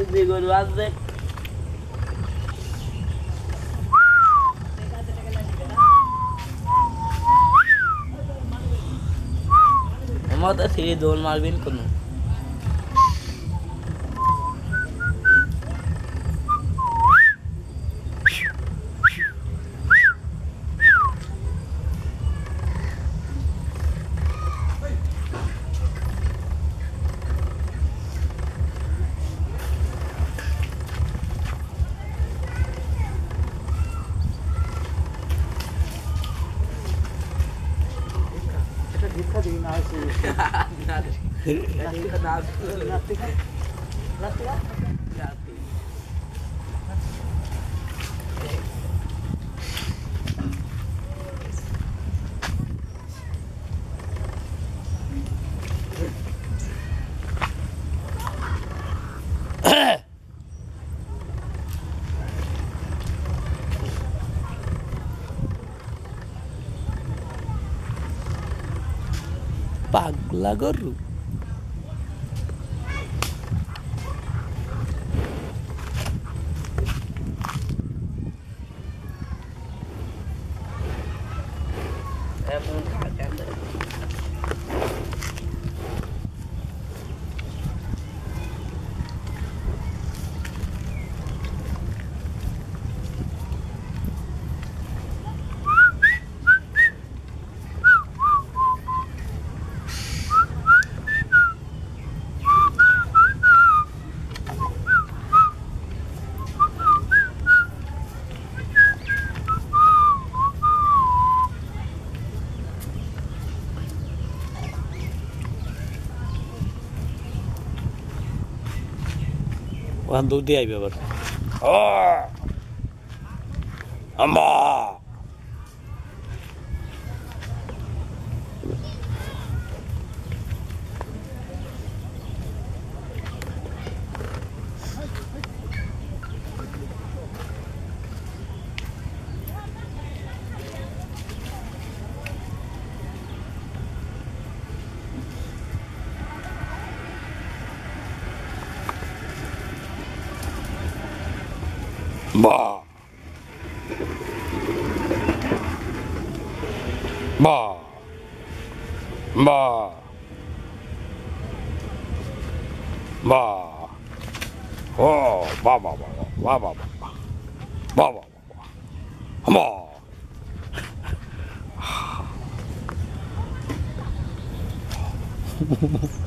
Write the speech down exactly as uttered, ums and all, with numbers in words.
দিয়ে গরু আসবে আমার তো সিঁড়ি দৌড় মারবেন কোনো Dikkat edin ağzı. Dikkat ağzı. Lastik. Lastik. Lastik. Pagla guru. Em thả em đấy. ওখান দৌড় দিয়ে আইবে আবার আম্মা Ba. Ba. Ba. Ba. Oh, ba ba ba ba ba ba ba ba ba ba ba.